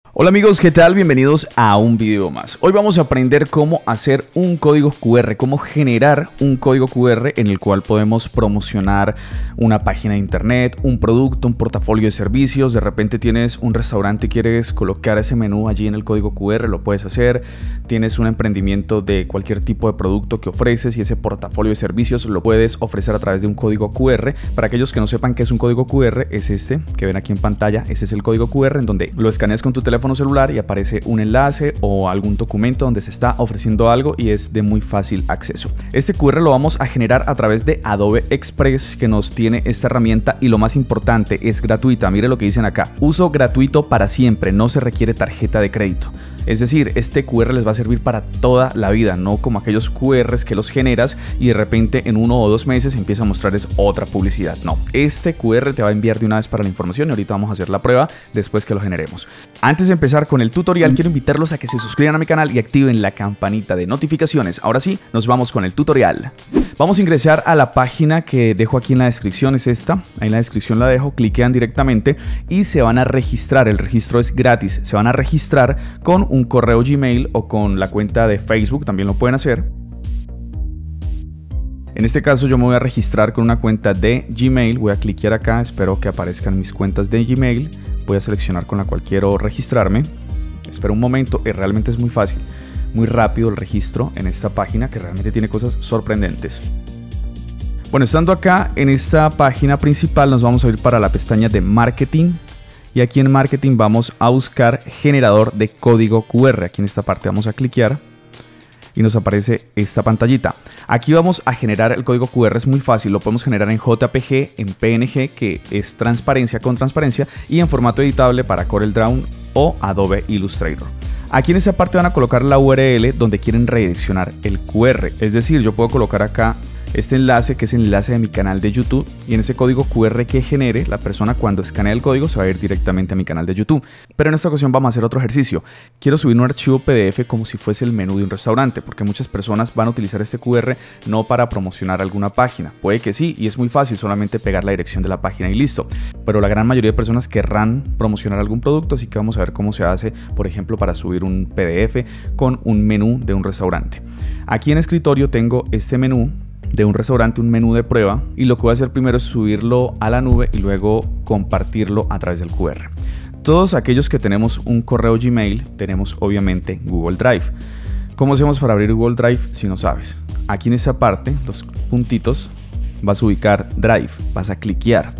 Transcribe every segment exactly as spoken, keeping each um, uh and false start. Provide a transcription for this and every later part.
Hola amigos, ¿qué tal? Bienvenidos a un video más. Hoy vamos a aprender cómo hacer un código Q R, cómo generar un código Q R en el cual podemos promocionar una página de internet, un producto, un portafolio de servicios. De repente tienes un restaurante y quieres colocar ese menú allí en el código Q R, lo puedes hacer. Tienes un emprendimiento de cualquier tipo de producto que ofreces y ese portafolio de servicios lo puedes ofrecer a través de un código Q R. Para aquellos que no sepan qué es un código Q R, es este que ven aquí en pantalla. Ese es el código Q R en donde lo escaneas con tu teléfono celular y aparece un enlace o algún documento donde se está ofreciendo algo y es de muy fácil acceso. Este Q R lo vamos a generar a través de Adobe Express, que nos tiene esta herramienta, y lo más importante, es gratuita. Mire lo que dicen acá: uso gratuito para siempre, no se requiere tarjeta de crédito. Es decir, este Q R les va a servir para toda la vida, no como aquellos Q Rs que los generas y de repente en uno o dos meses empieza a mostrarles otra publicidad. No, este Q R te va a enviar de una vez para la información y ahorita vamos a hacer la prueba después que lo generemos. Antes de empezar con el tutorial, quiero invitarlos a que se suscriban a mi canal y activen la campanita de notificaciones. Ahora sí, nos vamos con el tutorial. Vamos a ingresar a la página que dejo aquí en la descripción, es esta. Ahí en la descripción la dejo, cliquean directamente y se van a registrar. El registro es gratis. Se van a registrar con un correo Gmail o con la cuenta de Facebook, también lo pueden hacer. En este caso yo me voy a registrar con una cuenta de Gmail. Voy a cliquear acá, espero que aparezcan mis cuentas de Gmail. Voy a seleccionar con la cual quiero registrarme. Espera un momento, eh, realmente es muy fácil, muy rápido el registro en esta página que realmente tiene cosas sorprendentes. Bueno, estando acá en esta página principal nos vamos a ir para la pestaña de Marketing. Y aquí en Marketing vamos a buscar generador de código Q R. Aquí en esta parte vamos a cliquear y nos aparece esta pantallita. Aquí vamos a generar el código Q R, es muy fácil, lo podemos generar en J P G, en P N G, que es transparencia con transparencia, y en formato editable para CorelDRAW o Adobe Illustrator. Aquí en esta parte van a colocar la U R L donde quieren redireccionar el Q R. Es decir, yo puedo colocar acá este enlace, que es el enlace de mi canal de YouTube, y en ese código Q R que genere, la persona cuando escanee el código se va a ir directamente a mi canal de YouTube. Pero en esta ocasión vamos a hacer otro ejercicio. Quiero subir un archivo P D F como si fuese el menú de un restaurante, porque muchas personas van a utilizar este Q R no para promocionar alguna página. Puede que sí, y es muy fácil, solamente pegar la dirección de la página y listo. Pero la gran mayoría de personas querrán promocionar algún producto, así que vamos a ver cómo se hace, por ejemplo, para subir un P D F con un menú de un restaurante. Aquí en escritorio tengo este menú de un restaurante, un menú de prueba, y lo que voy a hacer primero es subirlo a la nube y luego compartirlo a través del Q R. Todos aquellos que tenemos un correo Gmail tenemos obviamente Google Drive. ¿Cómo hacemos para abrir Google Drive si no sabes? Aquí en esa parte, los puntitos, vas a ubicar Drive, vas a cliquear.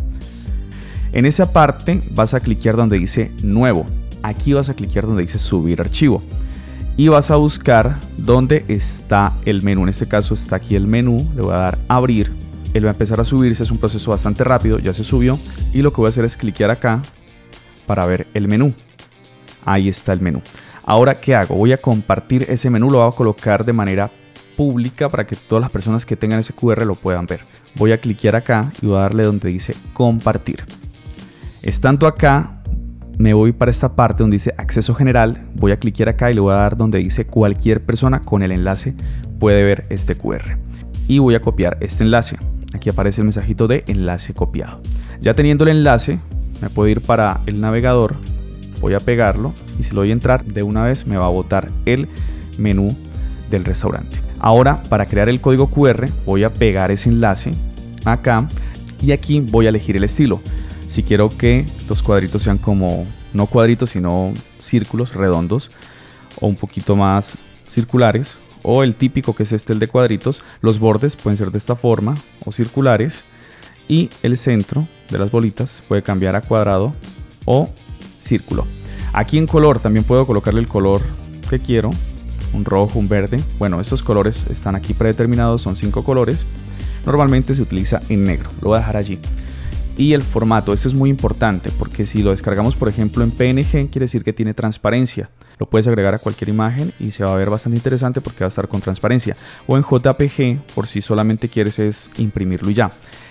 En esa parte vas a cliquear donde dice nuevo. Aquí vas a cliquear donde dice subir archivo. Y vas a buscar dónde está el menú. En este caso está aquí el menú. Le voy a dar a abrir. Él va a empezar a subirse. Es un proceso bastante rápido. Ya se subió. Y lo que voy a hacer es cliquear acá para ver el menú. Ahí está el menú. Ahora, ¿qué hago? Voy a compartir ese menú. Lo voy a colocar de manera pública para que todas las personas que tengan ese Q R lo puedan ver. Voy a cliquear acá y voy a darle donde dice compartir. Estando acá, me voy para esta parte donde dice acceso general, voy a cliquear acá y le voy a dar donde dice cualquier persona con el enlace puede ver este Q R. Y voy a copiar este enlace. Aquí aparece el mensajito de enlace copiado. Ya teniendo el enlace, me puedo ir para el navegador, voy a pegarlo y si lo doy a entrar, de una vez me va a botar el menú del restaurante. Ahora, para crear el código Q R, voy a pegar ese enlace acá y aquí voy a elegir el estilo. Si quiero que los cuadritos sean como, no cuadritos, sino círculos redondos o un poquito más circulares, o el típico que es este, el de cuadritos, los bordes pueden ser de esta forma o circulares y el centro de las bolitas puede cambiar a cuadrado o círculo. Aquí en color también puedo colocarle el color que quiero, un rojo, un verde. Bueno, estos colores están aquí predeterminados, son cinco colores. Normalmente se utiliza en negro, lo voy a dejar allí. Y el formato, esto es muy importante porque si lo descargamos por ejemplo en P N G quiere decir que tiene transparencia. Lo puedes agregar a cualquier imagen y se va a ver bastante interesante porque va a estar con transparencia. O en J P G por si solamente quieres es imprimirlo y ya.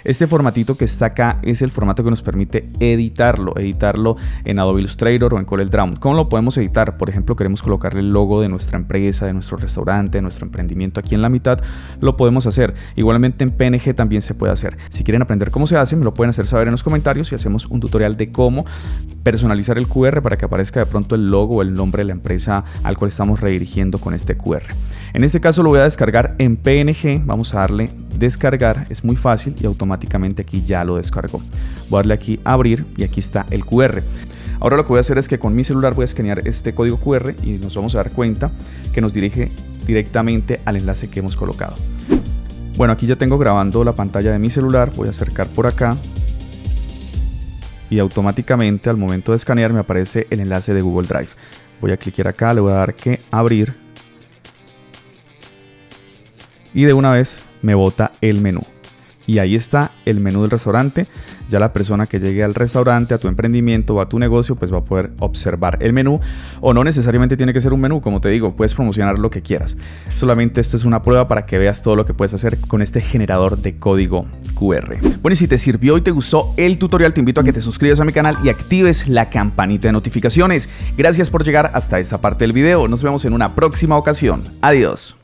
Este formatito que está acá es el formato que nos permite editarlo, editarlo en Adobe Illustrator o en CorelDRAW. ¿Cómo lo podemos editar? Por ejemplo, queremos colocarle el logo de nuestra empresa, de nuestro restaurante, de nuestro emprendimiento aquí en la mitad, lo podemos hacer. Igualmente en P N G también se puede hacer. Si quieren aprender cómo se hace, me lo pueden hacer saber en los comentarios y hacemos un tutorial de cómo personalizar el Q R para que aparezca de pronto el logo o el nombre de la empresa al cual estamos redirigiendo con este Q R. En este caso lo voy a descargar en P N G, vamos a darle descargar, es muy fácil y automáticamente aquí ya lo descargó. Voy a darle aquí abrir y aquí está el Q R. Ahora lo que voy a hacer es que con mi celular voy a escanear este código Q R y nos vamos a dar cuenta que nos dirige directamente al enlace que hemos colocado. Bueno, aquí ya tengo grabando la pantalla de mi celular, voy a acercar por acá y automáticamente al momento de escanear me aparece el enlace de Google Drive. Voy a clicar acá, le voy a dar que abrir y de una vez me bota el menú. Y ahí está el menú del restaurante. Ya la persona que llegue al restaurante, a tu emprendimiento o a tu negocio, pues va a poder observar el menú. O no necesariamente tiene que ser un menú, como te digo, puedes promocionar lo que quieras. Solamente esto es una prueba para que veas todo lo que puedes hacer con este generador de código Q R. Bueno, y si te sirvió y te gustó el tutorial, te invito a que te suscribas a mi canal y actives la campanita de notificaciones. Gracias por llegar hasta esta parte del video. Nos vemos en una próxima ocasión. Adiós.